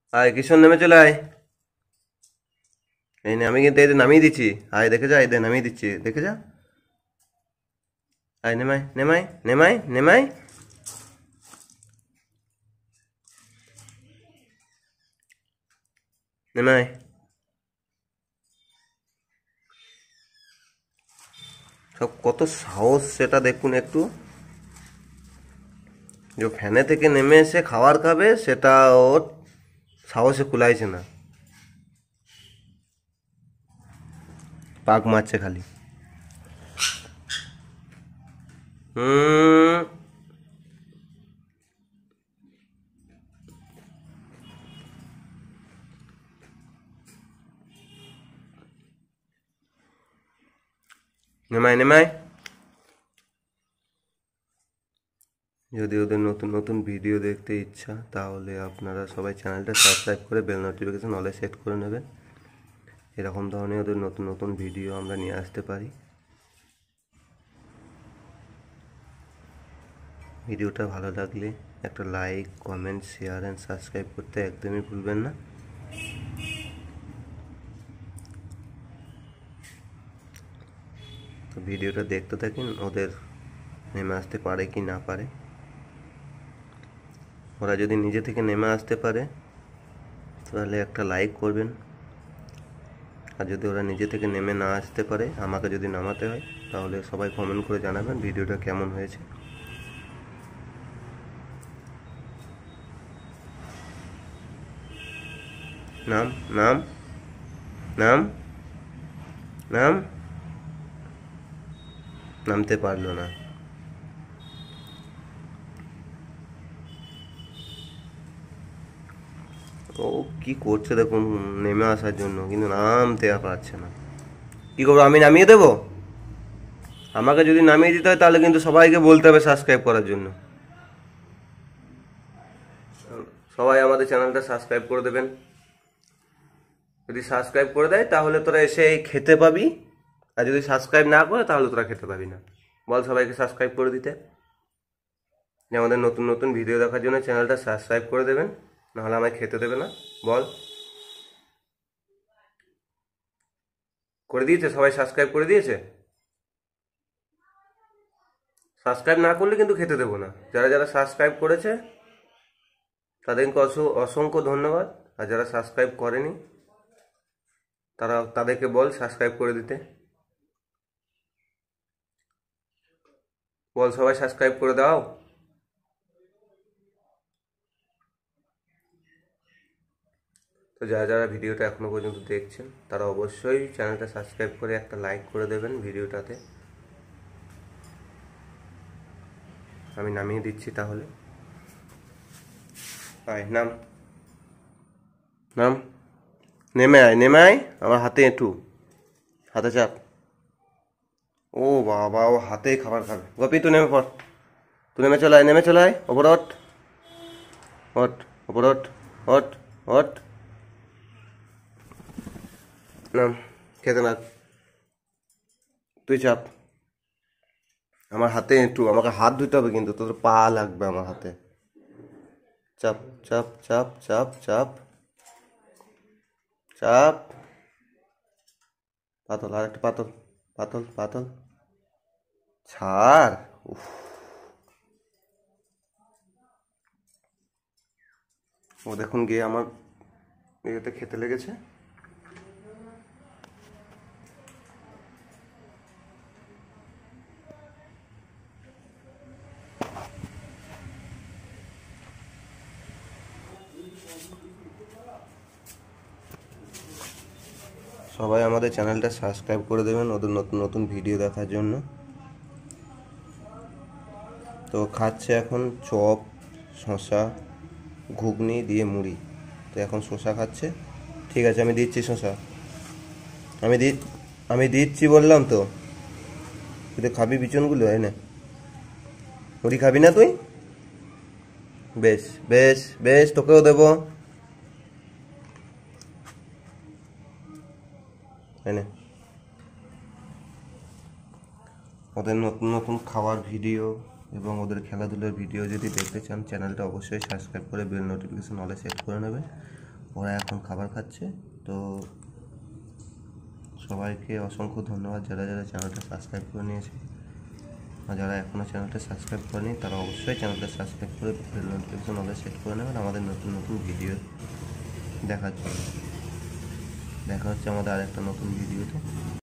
আয় কিশোর, নেমে চলে আয়। এই নে, আমি কিন্তু এদের নামিয়ে দিচ্ছি। আয় দেখে যা, এদের নামিয়ে দিচ্ছি, দেখে যা। আয় নেমাই নেমাই নেমাই নেমাই। নেমাই। সব কত সাহস সেটা দেখুন একটু। যে ফ্যানে থেকে নেমে এসে খাবার খাবে সেটা ওর সাহসে কুলাইছে না। পাক মারছে খালি। হুম। নেমাই নেমাই। যদি ওদের নতুন নতুন ভিডিও দেখতে ইচ্ছা তাহলে আপনারা সবাই চ্যানেলটা সাবস্ক্রাইব করে বেল নোটিফিকেশন অলে সেট করে নেবেন। এরকম ধরনের ওদের নতুন নতুন ভিডিও আমরা নিয়ে আসতে পারি। ভিডিওটা ভালো লাগলে একটা like, comment, share and subscribe করতে একদমই ভুলবেন না। তো ভিডিওটা দেখতে থাকেন, ওদের নেমে আসতে পারে কি না পারে। ওরা যদি নিজে থেকে নেমে আসতে পারে তাহলে একটা লাইক করবেন, আর যদি ওরা নিজে থেকে নেমে না আসতে পারে, আমাকে যদি নামাতে হয়, তাহলে সবাই কমেন্ট করে জানাবেন ভিডিওটা কেমন হয়েছে। নাম নাম নাম নাম। নামতে পারলো না। ও কি করছে দেখুন নেমে আসার জন্য, কিন্তু নামতে পারছে না। কি করবো, আমি নামিয়ে দেবো? আমাকে যদি নামিয়ে দিতে হয় তাহলে কিন্তু সবাইকে বলতে হবে সাবস্ক্রাইব করার জন্য। সবাই আমাদের চ্যানেলটা সাবস্ক্রাইব করে দেবেন। যদি সাবস্ক্রাইব করে দেয় তাহলে তোরা এসে খেতে পাবি, আর যদি সাবস্ক্রাইব না করে তাহলে তোরা খেতে পাবি না। বল সবাইকে সাবস্ক্রাইব করে দিতে, যে আমাদের নতুন নতুন ভিডিও দেখার জন্য চ্যানেলটা সাবস্ক্রাইব করে দেবেন, নাহলে আমায় খেতে দেবে না। বল। করে দিয়েছে? সবাই সাবস্ক্রাইব করে দিয়েছে? সাবস্ক্রাইব না করলে কিন্তু খেতে দেবো না। যারা যারা সাবস্ক্রাইব করেছে তাদেরকে অসংখ্য ধন্যবাদ, আর যারা সাবস্ক্রাইব করেনি তাদেরকে বল সাবস্ক্রাইব করে দিতে। বল সবাই সাবস্ক্রাইব করে দাও। তো যারা যারা ভিডিওটা এখনো পর্যন্ত দেখছেন তারা অবশ্যই চ্যানেলটা সাবস্ক্রাইব করে একটা লাইক করে দেবেন ভিডিওটাতে। আমি নামিয়ে দিচ্ছি তাহলে। আয় নাম নাম। নেমে আয় নেমে আয়, আমার হাতে এঁটু, হাতে চাপ। ও বাবা, ও হাতেই খাবার খাবে। গোপি তুই নেমে পড়, তুই নেমে চলে আয়, নেমে চলে আয়। ওপর ওঠ, ওঠ, ওপর ওঠ, ওঠ, ওঠ। নাম, খেতে না। তুই চাপ। আমার হাতে একটু, আমাকে হাত ধুতে হবে কিন্তু, তোর পা লাগবে আমার হাতে। চাপ চাপ চাপ চাপ চাপ চাপ। পাতল, আর একটু পাতল, পাতল পাতল। ছাড়। উফ। ও দেখুন গিয়ে আমার ইয়েতে খেতে লেগেছে। সবাই আমাদের চ্যানেলটা সাবস্ক্রাইব করে দেবেন ওদের নতুন নতুন ভিডিও দেখার জন্য। তো খাচ্ছে এখন চপ, শসা, ঘুগনি দিয়ে মুড়ি। তো এখন শসা খাচ্ছে। ঠিক আছে, আমি দিচ্ছি শসা। আমি দি আমি দিচ্ছি বললাম তো। তুই তো খাবি বিচনগুলো, না? মুড়ি খাবি না তুই? বেশ বেশ বেশ, তোকেও দেবো। না, ওদের নতুন নতুন খাওয়ার ভিডিও এবং ওদের খেলাধুলার ভিডিও যদি দেখতে চান চ্যানেলটা অবশ্যই সাবস্ক্রাইব করে বেল নোটিফিকেশন অলে সেট করে নেবেন। ওরা এখন খাবার খাচ্ছে। তো সবাইকে অসংখ্য ধন্যবাদ যারা যারা চ্যানেলটা সাবস্ক্রাইব করে নিয়েছে, আর যারা এখনও চ্যানেলটা সাবস্ক্রাইব করেনি তারা অবশ্যই চ্যানেলটা সাবস্ক্রাইব করে বেল নোটিফিকেশন অলে সেট করে নেবেন আমাদের নতুন নতুন ভিডিও দেখার জন্য। দেখা হচ্ছে আমাদের আরেকটা নতুন ভিডিওতে।